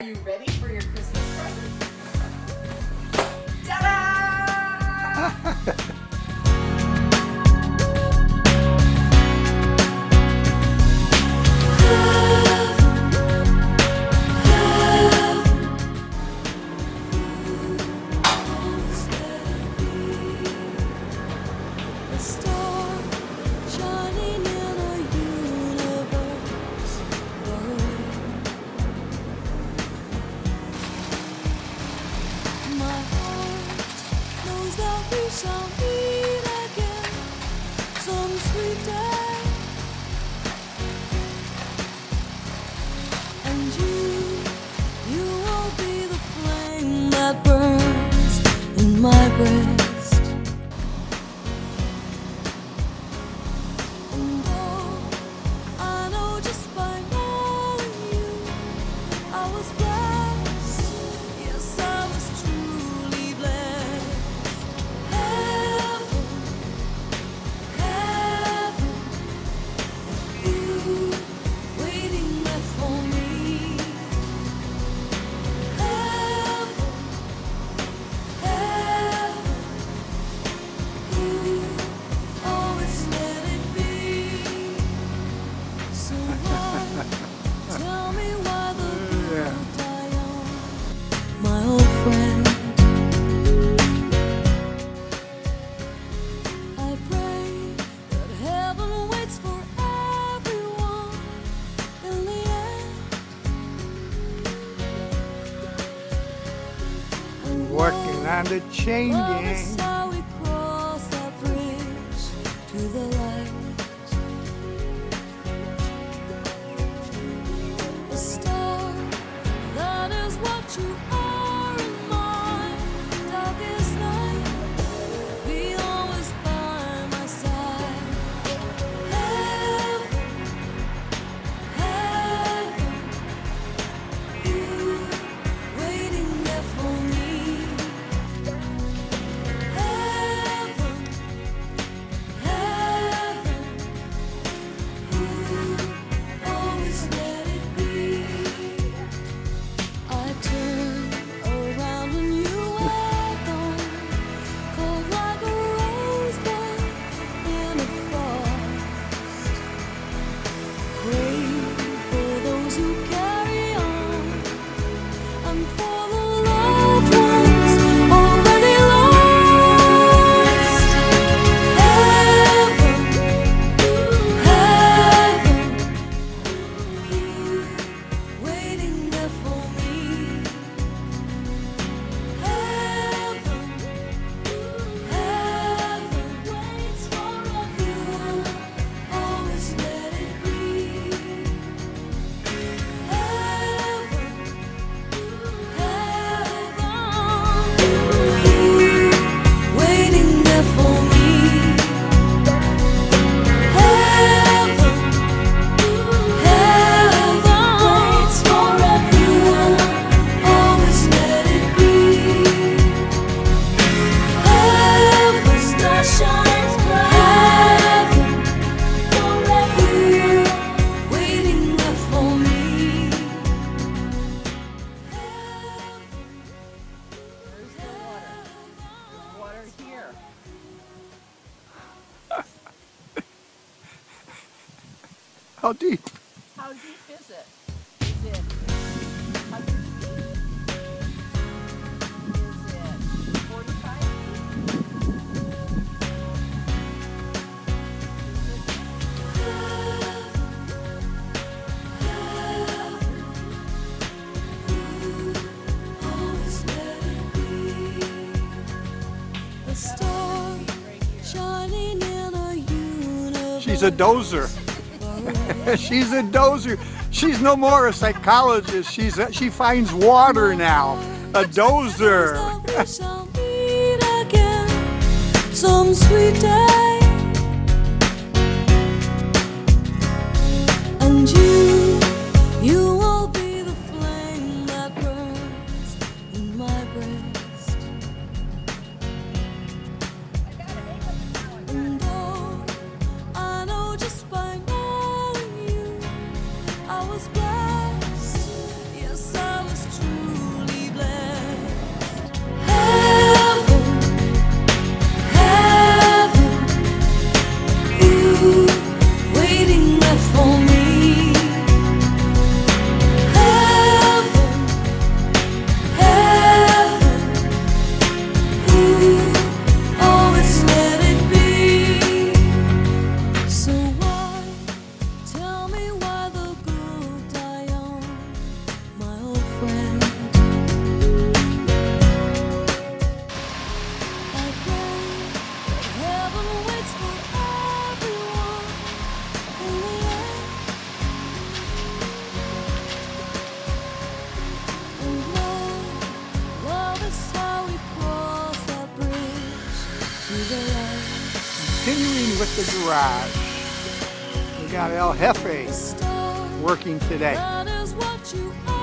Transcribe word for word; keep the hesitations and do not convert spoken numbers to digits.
you ready for your Christmas present? Ta-da! We shall meet again some sweet day, and you, you will be the flame that burns in my breast. And oh, I know just by knowing you, I was blessed. Yes, I was truly blessed. Tell me why the blue die on, my old friend. I pray that heaven waits for everyone in the end. Working on the chain gang. How we cross that bridge to the light. A star, that is what you are in my darkest night. Be always by my side. Heaven, heaven, you waiting there for me. Heaven, heaven, you always let it be. I turn around and you are gone, cold like a rosebud in a frost. Pray for those who carry on, and for the loved ones already lost. Heaven, heaven, you waiting there for me. Heaven, heaven waits for you. Always let it be. Heaven, heaven, you waiting there for me. Heaven, heaven waits for you. Always let it be. Heaven, star shines bright. Heaven, forever waiting there for me. Where's the water? There's water here. How deep? How deep is it? Is it how deep? Is it forty-five feet? Always let it be. A star shining in a universe. She's a dozer. She's a dozer. She's no more a psychologist. She's a, she finds water now. A dozer. We shall meet again some sweet day, and you, you will be the flame that burns in my breast. And oh, I know just by knowing you, I was blessed. Yes, I was true. at the garage. We got El Jefe Star, working today. that is what you are.